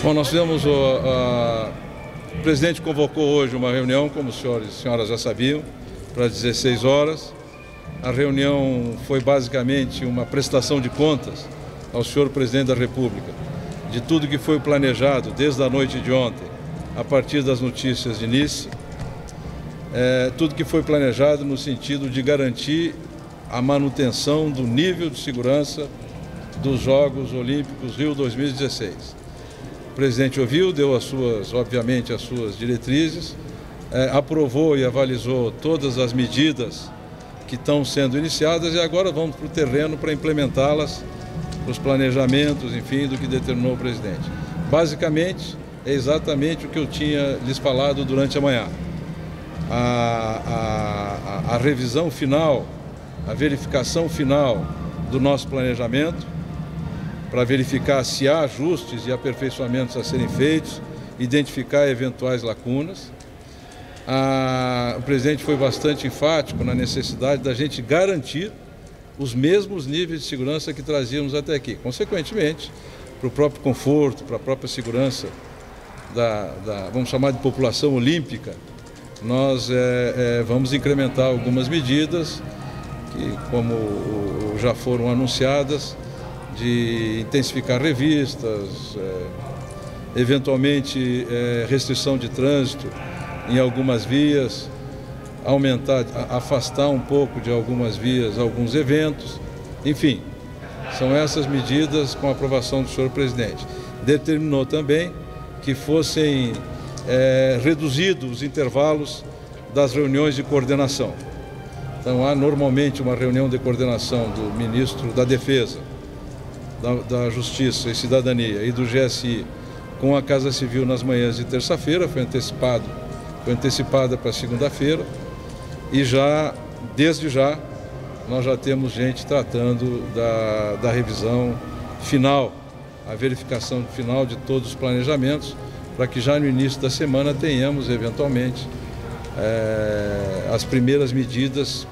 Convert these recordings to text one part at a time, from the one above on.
Bom, nós fizemos o presidente convocou hoje uma reunião, como os senhores e senhoras já sabiam, para 16 horas. A reunião foi basicamente uma prestação de contas ao senhor presidente da República de tudo que foi planejado desde a noite de ontem, a partir das notícias de Nice, tudo que foi planejado no sentido de garantir a manutenção do nível de segurança dos Jogos Olímpicos Rio 2016. O presidente ouviu, deu obviamente as suas diretrizes, aprovou e avalizou todas as medidas que estão sendo iniciadas e agora vamos para o terreno para implementá-las, os planejamentos, enfim, do que determinou o presidente. Basicamente, é exatamente o que eu tinha lhes falado durante a manhã. A revisão final, a verificação final do nosso planejamento, para verificar se há ajustes e aperfeiçoamentos a serem feitos, identificar eventuais lacunas. O presidente foi bastante enfático na necessidade da gente garantir os mesmos níveis de segurança que trazíamos até aqui. Consequentemente, para o próprio conforto, para a própria segurança vamos chamar de população olímpica, nós vamos incrementar algumas medidas que, como já foram anunciadas, de intensificar revistas, eventualmente restrição de trânsito em algumas vias, afastar um pouco de algumas vias alguns eventos, enfim, são essas medidas com a aprovação do senhor presidente. Determinou também que fossem reduzidos os intervalos das reuniões de coordenação. Então há normalmente uma reunião de coordenação do ministro da Defesa, da Justiça e Cidadania e do GSI com a Casa Civil nas manhãs de terça-feira, foi antecipada para segunda-feira e desde já, nós já temos gente tratando da revisão final, a verificação final de todos os planejamentos, para que já no início da semana tenhamos, eventualmente, as primeiras medidas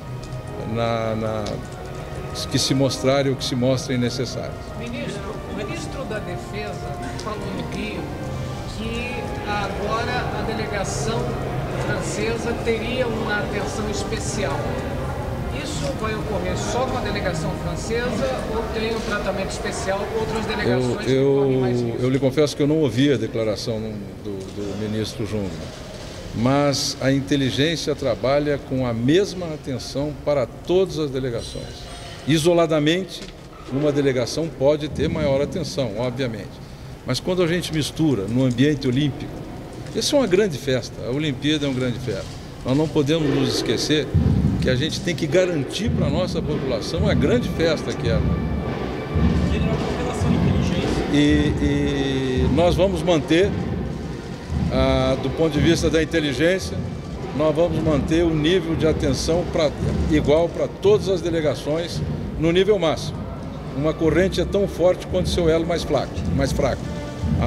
que se mostrarem ou que se mostrem necessárias. O ministro da Defesa falou no Rio que agora a delegação francesa teria uma atenção especial. Isso vai ocorrer só com a delegação francesa ou tem um tratamento especial com outras delegações que correm mais risco? Eu lhe confesso que eu não ouvi a declaração do ministro Jungmann, mas a inteligência trabalha com a mesma atenção para todas as delegações. Isoladamente, uma delegação pode ter maior atenção, obviamente. Mas quando a gente mistura no ambiente olímpico, isso é uma grande festa, a Olimpíada é uma grande festa. Nós não podemos nos esquecer que a gente tem que garantir para a nossa população a grande festa que é. E nós vamos manter, do ponto de vista da inteligência, nós vamos manter o nível de atenção igual para todas as delegações no nível máximo. Uma corrente é tão forte quanto seu elo mais fraco. A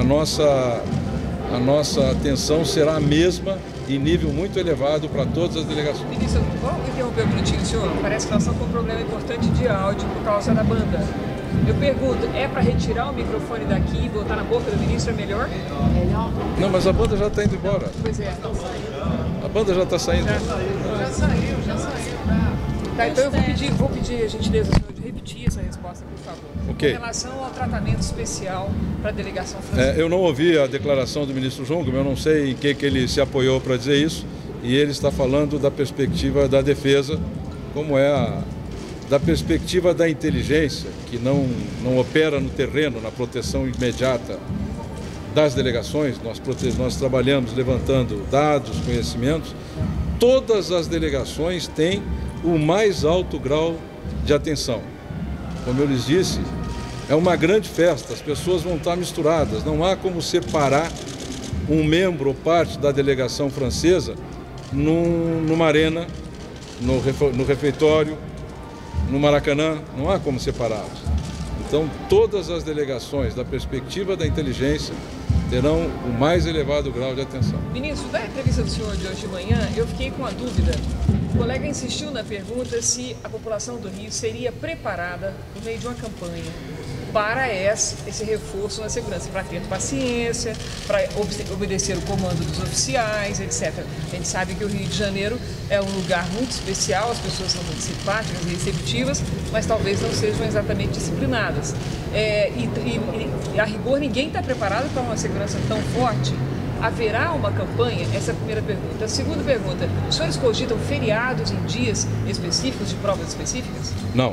nossa atenção será a mesma em nível muito elevado para todas as delegações. Ministro, vamos interromper um minutinho, senhor. Parece que nós estamos com um problema importante de áudio por causa da banda. Eu pergunto, é para retirar o microfone daqui e botar na boca do ministro, é melhor? Melhor. Não, mas a banda já está indo embora. Pois é. A banda já está saindo. Já saiu. Tá, então eu vou pedir a gentileza do senhor de repetir essa resposta, por favor. Okay. Em relação ao tratamento especial para a delegação francesa. Eu não ouvi a declaração do ministro Jungmann, eu não sei em que ele se apoiou para dizer isso, e ele está falando da perspectiva da defesa, como é da perspectiva da inteligência, que não opera no terreno, na proteção imediata das delegações. Nós trabalhamos levantando dados, conhecimentos. Todas as delegações têm o mais alto grau de atenção. Como eu lhes disse, é uma grande festa, as pessoas vão estar misturadas, não há como separar um membro ou parte da delegação francesa numa arena, no refeitório, no Maracanã, não há como separá-los. Então, todas as delegações, da perspectiva da inteligência, terão o mais elevado grau de atenção. Ministro, da entrevista do senhor de hoje de manhã, eu fiquei com a dúvida. O colega insistiu na pergunta se a população do Rio seria preparada por meio de uma campanha para esse reforço na segurança, para ter paciência, para obedecer o comando dos oficiais, etc. A gente sabe que o Rio de Janeiro é um lugar muito especial, as pessoas são muito simpáticas e receptivas, mas talvez não sejam exatamente disciplinadas. E a rigor, ninguém está preparado para uma segurança tão forte. Haverá uma campanha? Essa é a primeira pergunta. A segunda pergunta, os senhores cogitam feriados em dias específicos, de provas específicas?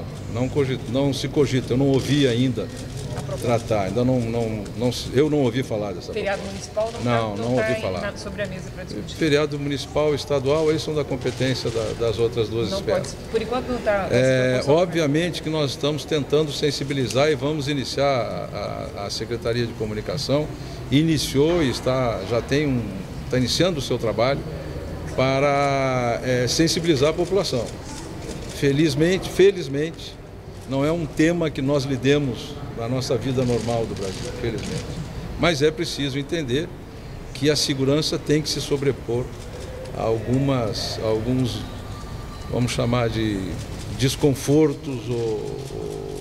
Não se cogita. Eu não ouvi ainda tratar, ainda eu não ouvi falar dessa feriado municipal não ouvi falar sobre a mesa para discutir. Feriado municipal, estadual, eles são da competência das outras duas esferas. Por enquanto não está. Obviamente que nós estamos tentando sensibilizar e vamos iniciar a Secretaria de Comunicação iniciou e está iniciando o seu trabalho para sensibilizar a população. Felizmente, não é um tema que nós lidemos na nossa vida normal do Brasil, felizmente. Mas é preciso entender que a segurança tem que se sobrepor a alguns, vamos chamar de desconfortos ou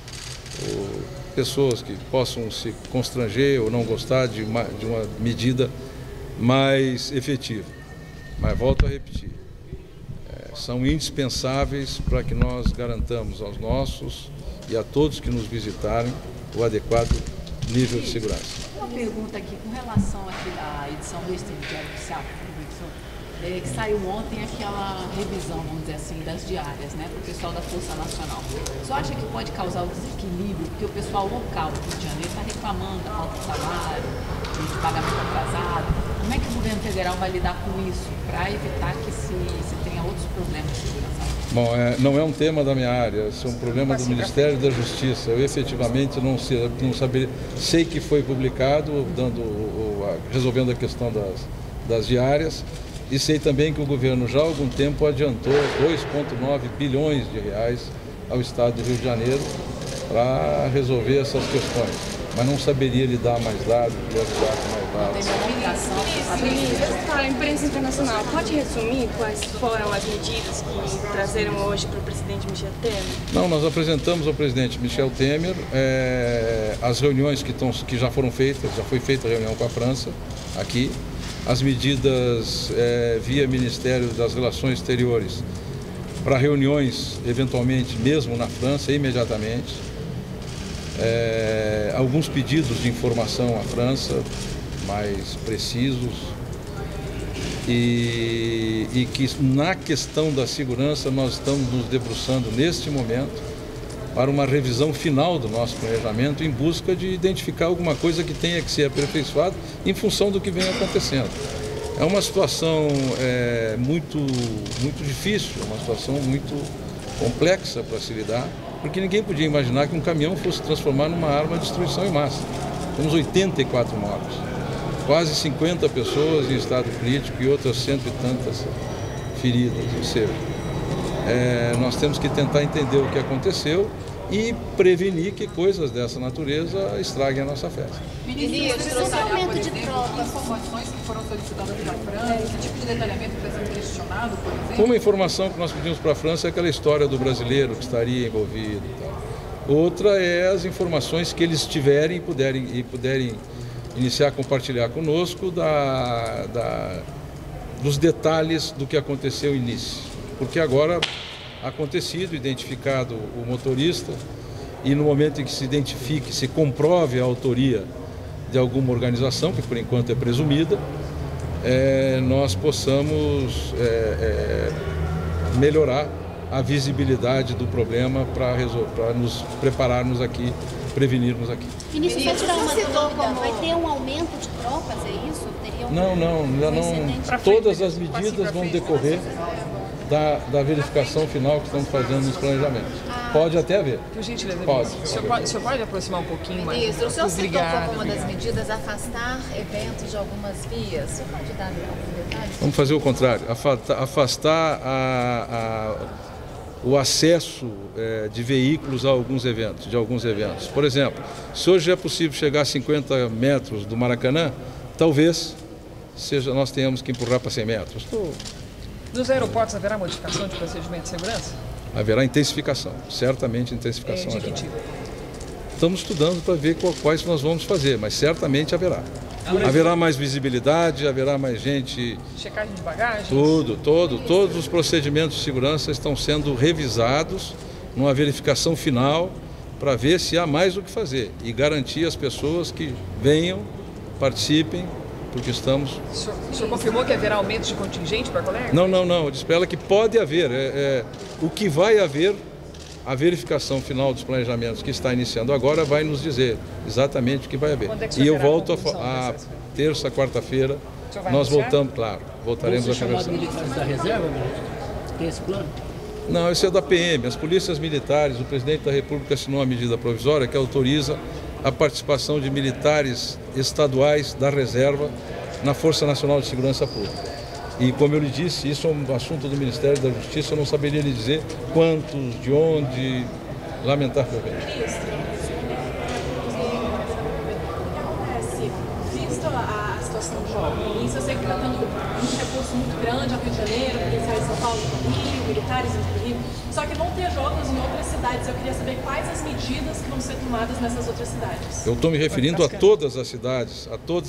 pessoas que possam se constranger ou não gostar de uma medida mais efetiva. Mas volto a repetir, são indispensáveis para que nós garantamos aos nossos e a todos que nos visitarem o adequado nível de segurança. Uma pergunta aqui com relação aqui à edição extra do Diário Oficial, que saiu ontem aquela revisão, vamos dizer assim, das diárias, né, para o pessoal da Força Nacional. Você acha que pode causar o desequilíbrio, porque o pessoal local do Rio de Janeiro está reclamando da falta de salário, de pagamento atrasado? Como é que o governo federal vai lidar com isso, para evitar que se tenha outros problemas de segurança? Bom, não é um tema da minha área, é um problema do Ministério da Justiça. Eu efetivamente não saberia, sei que foi publicado, resolvendo a questão das diárias, e sei também que o governo já há algum tempo adiantou 2,9 bilhões de reais ao Estado do Rio de Janeiro para resolver essas questões. Mas não saberia lhe dar mais dados, lhe ajudar com mais dados. A imprensa internacional pode resumir quais foram as medidas que trazeram hoje para o presidente Michel Temer? Não, nós apresentamos ao presidente Michel Temer as reuniões que já foram feitas, já foi feita a reunião com a França, aqui, as medidas via Ministério das Relações Exteriores para reuniões, eventualmente, mesmo na França, imediatamente. Alguns pedidos de informação à França, mais precisos, e que na questão da segurança nós estamos nos debruçando neste momento para uma revisão final do nosso planejamento em busca de identificar alguma coisa que tenha que ser aperfeiçoada em função do que vem acontecendo. É uma situação muito difícil, uma situação muito complexa para se lidar, porque ninguém podia imaginar que um caminhão fosse transformar numa arma de destruição em massa. Temos 84 mortos, quase 50 pessoas em estado crítico e outras 100 e tantas feridas. Ou seja, nós temos que tentar entender o que aconteceu e prevenir que coisas dessa natureza estraguem a nossa festa. Ministro, esse aumento de tropas, informações que foram solicitadas pela França, que tipo de detalhamento está sendo questionado, por exemplo? Uma informação que nós pedimos para a França é aquela história do brasileiro que estaria envolvido e tal. Outra é as informações que eles tiverem e puderem iniciar a compartilhar conosco dos detalhes do que aconteceu no início. Porque agora acontecido, identificado o motorista, e no momento em que se identifique, se comprove a autoria de alguma organização, que por enquanto é presumida, nós possamos melhorar a visibilidade do problema para nos prepararmos aqui, prevenirmos aqui. Ministro, só tirar uma dúvida, vai ter um aumento de tropas, é isso? Todas as medidas vão decorrer da verificação final que estamos fazendo nos planejamentos. Pode até haver. Por gentileza, pode. O senhor pode aproximar um pouquinho mais? Ministro, o senhor citou como uma das obrigado. medidas afastar eventos de algumas vias. O senhor pode dar alguns detalhes? Vamos fazer o contrário, afastar o acesso de veículos a alguns eventos, Por exemplo, se hoje é possível chegar a 50 metros do Maracanã, talvez nós tenhamos que empurrar para 100 metros. Nos aeroportos haverá modificação de procedimento de segurança? Haverá intensificação, certamente intensificação. De que haverá. tipo? estamos estudando para ver quais nós vamos fazer, mas certamente haverá. Haverá mais visibilidade, haverá mais gente... Checagem de bagagens? Todos os procedimentos de segurança estão sendo revisados numa verificação final para ver se há mais o que fazer e garantir às pessoas que venham, participem, porque estamos... O senhor confirmou que haverá aumento de contingente para colegas? Não, eu disse para ela que pode haver. O que vai haver, a verificação final dos planejamentos que está iniciando agora vai nos dizer exatamente o que vai haver. Quando é que E eu volto a terça, quarta-feira, anunciar? nós voltamos, claro, voltaremos a conversar. Militares da reserva, tem esse plano? Não, esse é da PM, as polícias militares, o presidente da República assinou uma medida provisória que autoriza a participação de militares estaduais da reserva na Força Nacional de Segurança Pública. E como eu lhe disse, isso é um assunto do Ministério da Justiça, eu não saberia lhe dizer quantos, de onde, lamentavelmente. Visto a situação do jogo, isso eu sei que está tendo um recurso muito grande ao Rio de Janeiro, policiais de São Paulo no Rio, militares no Rio, só que vão ter jogos em outras cidades. Eu queria saber quais as medidas que vão ser tomadas nessas outras cidades. Eu estou me referindo a todas as cidades,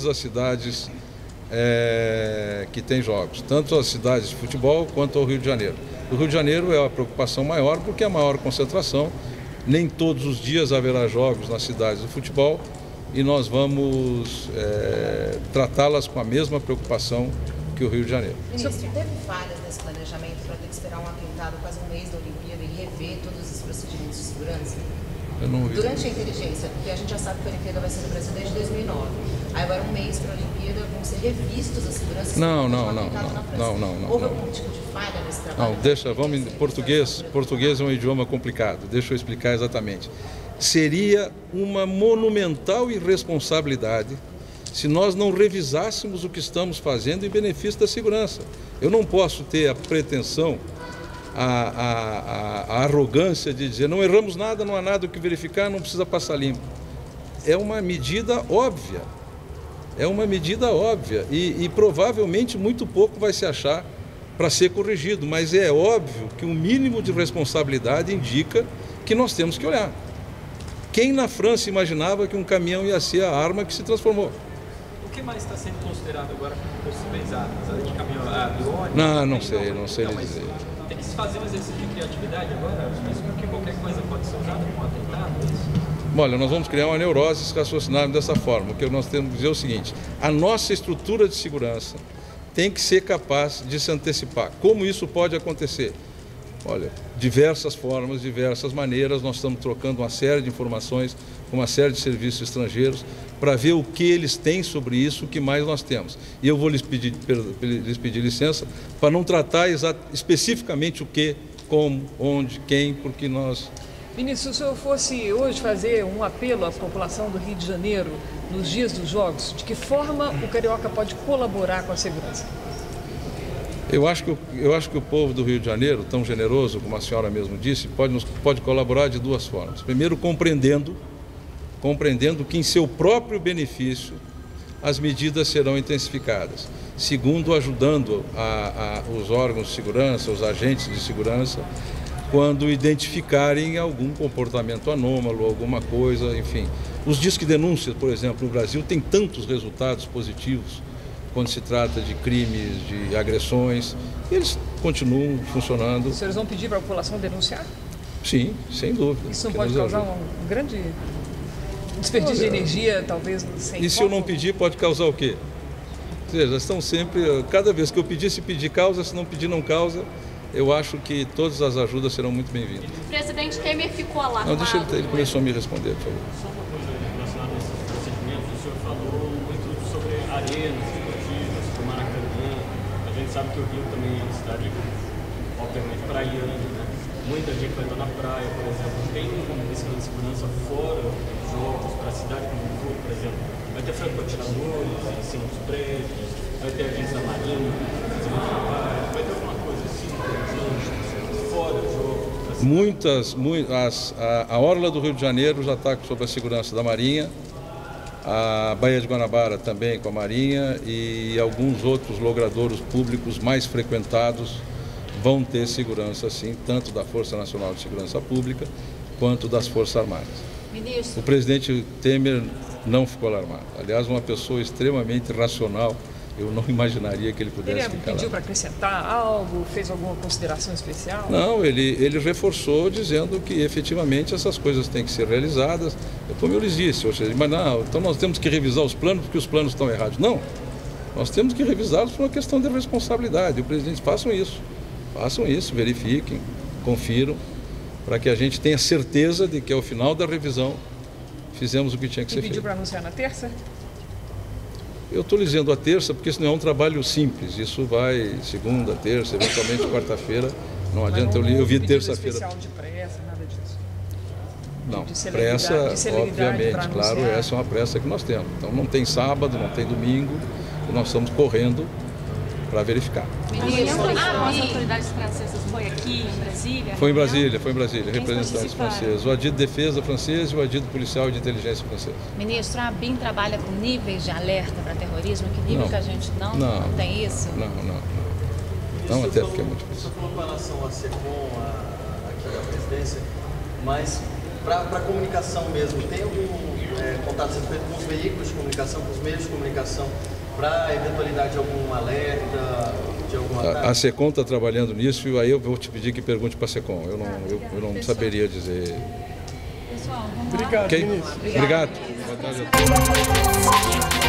que tem jogos, tanto as cidades de futebol quanto ao Rio de Janeiro. O Rio de Janeiro é a preocupação maior porque é a maior concentração, nem todos os dias haverá jogos nas cidades de futebol e nós vamos tratá-las com a mesma preocupação que o Rio de Janeiro. Ministro, teve falhas nesse planejamento para ter que esperar um atentado quase um mês da Olimpíada e rever todos os procedimentos de segurança? Eu não ouvi. Durante a inteligência, porque a gente já sabe que a Olimpíada vai ser no Brasil desde 2009. Aí agora um mês para a Olimpíada vão ser revistos as seguranças. Não. Houve algum tipo de falha nesse trabalho? Não, vamos em português. Português é um idioma complicado. Deixa eu explicar exatamente. Seria uma monumental irresponsabilidade se nós não revisássemos o que estamos fazendo em benefício da segurança. Eu não posso ter a pretensão, a arrogância de dizer não erramos nada, não há nada o que verificar, não precisa passar limpo. É uma medida óbvia. E provavelmente muito pouco vai se achar para ser corrigido, mas é óbvio que um mínimo de responsabilidade indica que nós temos que olhar. Quem na França imaginava que um caminhão ia ser a arma que se transformou? O que mais está sendo considerado agora como possíveis armas? De caminhão drone? Não sei lhe dizer. Tem que se fazer um exercício de criatividade agora, porque qualquer coisa pode ser usada como atentado, é isso? Olha, nós vamos criar uma neurose se raciocinarmos dessa forma. O que nós temos que dizer é o seguinte: a nossa estrutura de segurança tem que ser capaz de se antecipar. Como isso pode acontecer? Olha, diversas formas, diversas maneiras, nós estamos trocando uma série de informações com uma série de serviços estrangeiros para ver o que eles têm sobre isso, o que mais nós temos. E eu vou lhes pedir licença para não tratar especificamente o que, como, onde, quem, porque nós... Ministro, se eu fosse hoje fazer um apelo à população do Rio de Janeiro nos dias dos Jogos, de que forma o Carioca pode colaborar com a segurança? Eu acho que o povo do Rio de Janeiro, tão generoso como a senhora mesmo disse, pode colaborar de duas formas. Primeiro, compreendendo que em seu próprio benefício as medidas serão intensificadas. Segundo, ajudando os órgãos de segurança, os agentes de segurança, quando identificarem algum comportamento anômalo, alguma coisa, enfim. Os disques de denúncia, por exemplo, no Brasil, tem tantos resultados positivos quando se trata de crimes, de agressões, eles continuam funcionando. Os senhores vão pedir para a população denunciar? Sim, sem dúvida. Isso não pode causar um grande desperdício de energia, talvez, sem E se eu não pedir, pode causar o quê? Ou seja, estão sempre, cada vez que eu pedir, se pedir causa, se não pedir não causa, eu acho que todas as ajudas serão muito bem-vindas. O presidente Temer ficou alarmado. Não, deixa ele começou a me responder, por favor. Só uma coisa relacionada a esses procedimentos, o senhor falou muito sobre arenas esportivas, sobre Maracanã. A gente sabe que o Rio também é uma cidade, obviamente, praiana, né? Muita gente vai estar na praia, por exemplo. Tem uma questão de segurança fora dos jogos, para a cidade como um todo, por exemplo. Vai ter franco-atiradores em cima dos prédios, vai ter agentes da Marinha fazendo trabalho, vai ter alguma coisa assim, fora do jogo. A orla do Rio de Janeiro já está sob a segurança da Marinha, a Baía de Guanabara também com a Marinha e alguns outros logradouros públicos mais frequentados vão ter segurança, sim, tanto da Força Nacional de Segurança Pública quanto das Forças Armadas. Ministro. O presidente Temer não ficou alarmado. Aliás, uma pessoa extremamente racional, eu não imaginaria que ele pudesse ficar Ele pediu para acrescentar algo, fez alguma consideração especial? Não, ele reforçou dizendo que efetivamente essas coisas têm que ser realizadas. Como eu lhes disse, ou seja, mas não, então nós temos que revisar os planos porque os planos estão errados. Não, nós temos que revisá-los por uma questão de responsabilidade. O presidente, façam isso, verifiquem, confiram, para que a gente tenha certeza de que ao final da revisão fizemos o que tinha que ser feito. E pediu para anunciar na terça? Eu estou dizendo a terça porque isso não é um trabalho simples. Isso vai segunda, terça, eventualmente quarta-feira. Não adianta eu vir terça-feira. Especial de pressa, nada disso? Não, pressa, obviamente, claro, essa é uma pressa que nós temos. Então não tem sábado, não tem domingo, e nós estamos correndo para verificar. As autoridades francesas foi aqui em Brasília? Foi em Brasília, representantes franceses. O ADID de Defesa francês e o ADID Policial e de Inteligência francês. Ministro, a ABIN trabalha com níveis de alerta para terrorismo? Que nível que a gente não tem isso? Não, até porque é muito difícil. Você falou com relação à SECOM, aqui da presidência, mas para a comunicação mesmo, tem algum contato sendo feito com os veículos de comunicação, com os meios de comunicação, para a eventualidade de algum alerta, de algum ataque? A SECOM está trabalhando nisso e aí eu vou te pedir que pergunte para a SECOM. Eu não saberia dizer. Pessoal, vamos lá. Obrigado, ministro. Obrigado. Boa tarde a todos.